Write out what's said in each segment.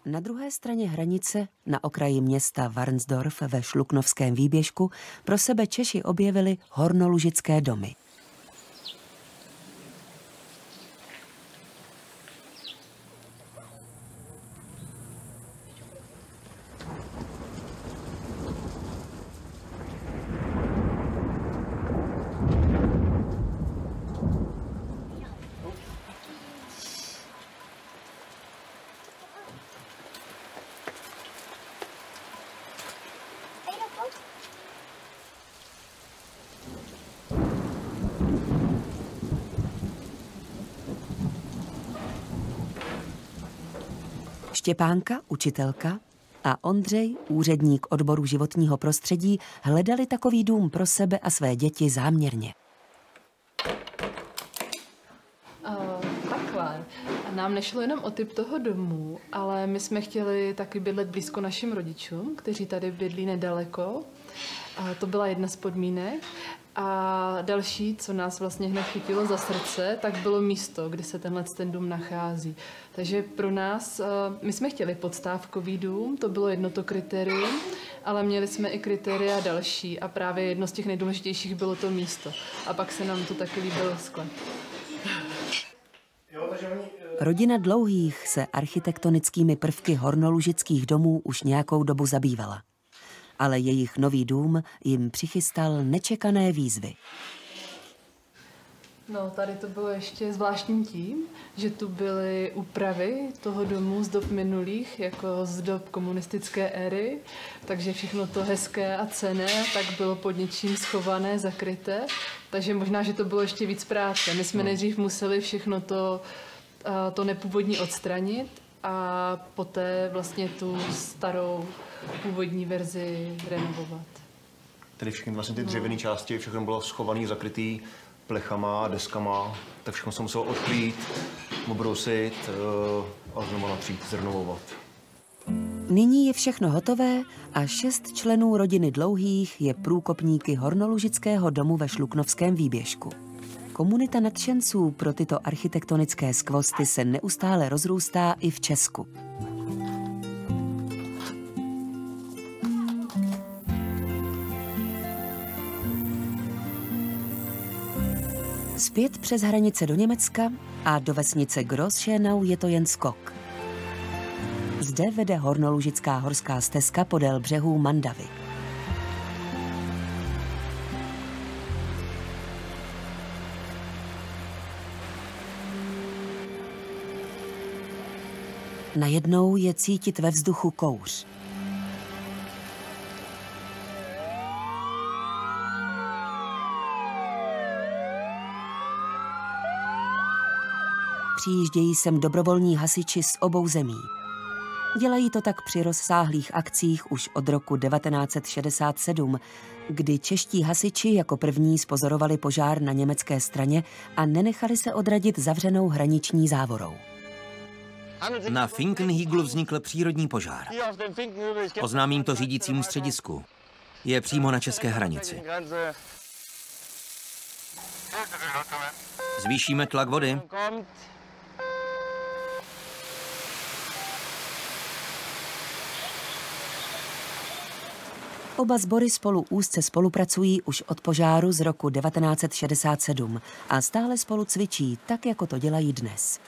Na druhé straně hranice, na okraji města Varnsdorf ve Šluknovském výběžku, pro sebe Češi objevili hornolužické domy. Štěpánka, učitelka, a Ondřej, úředník odboru životního prostředí, hledali takový dům pro sebe a své děti záměrně. Takhle. Nám nešlo jenom o typ toho domu, ale my jsme chtěli taky bydlet blízko našim rodičům, kteří tady bydlí nedaleko. To byla jedna z podmínek. A další, co nás vlastně hned chytilo za srdce, tak bylo místo, kde se ten dům nachází. Takže pro nás, my jsme chtěli podstávkový dům, to bylo jedno to kritérium, ale měli jsme i kritéria další a právě jedno z těch nejdůležitějších bylo to místo. A pak se nám to taky líbil sklep. Rodina Dlouhých se architektonickými prvky hornolužických domů už nějakou dobu zabývala. Ale jejich nový dům jim přichystal nečekané výzvy. No, tady to bylo ještě zvláštní tím, že tu byly úpravy toho domu z dob minulých, jako z dob komunistické éry, takže všechno to hezké a cenné tak bylo pod něčím schované, zakryté, takže možná, že to bylo ještě víc práce. My jsme nejdřív museli všechno to nepůvodní odstranit a poté vlastně tu starou původní verzi renovovat. Tedy všechny vlastně ty dřevěné části, všechno bylo schované, zakrytý plechama, deskama, tak všechno se muselo odklít, obrousit a znovu napřít, zrenovovat. Nyní je všechno hotové a 6 členů rodiny Dlouhých je průkopníky hornolužického domu ve Šluknovském výběžku. Komunita nadšenců pro tyto architektonické skvosty se neustále rozrůstá i v Česku. Zpět přes hranice do Německa a do vesnice Großschönau je to jen skok. Zde vede hornolužická horská stezka podél břehů Mandavy. Najednou je cítit ve vzduchu kouř. Přijíždějí sem dobrovolní hasiči z obou zemí. Dělají to tak při rozsáhlých akcích už od roku 1967, kdy čeští hasiči jako první zpozorovali požár na německé straně a nenechali se odradit zavřenou hraniční závorou. Na Finkenhügelu vznikl přírodní požár. Oznámím to řídícímu středisku. Je přímo na české hranici. Zvýšíme tlak vody. Oba sbory spolu úzce spolupracují už od požáru z roku 1967 a stále spolu cvičí, tak jako to dělají dnes.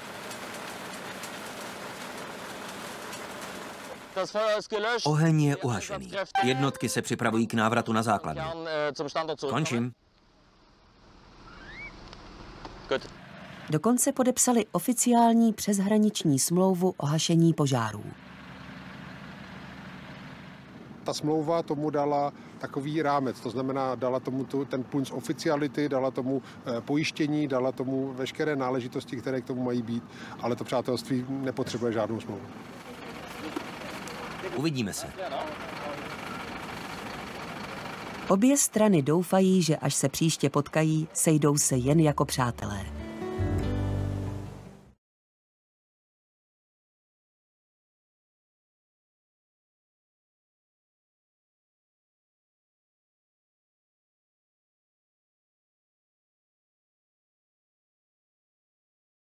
Oheň je uhašený. Jednotky se připravují k návratu na základnu. Končím. Dokonce podepsali oficiální přeshraniční smlouvu o hašení požárů. Ta smlouva tomu dala takový rámec, to znamená, dala tomu ten punc oficiality, dala tomu pojištění, dala tomu veškeré náležitosti, které k tomu mají být, ale to přátelství nepotřebuje žádnou smlouvu. Uvidíme se. Obě strany doufají, že až se příště potkají, sejdou se jen jako přátelé.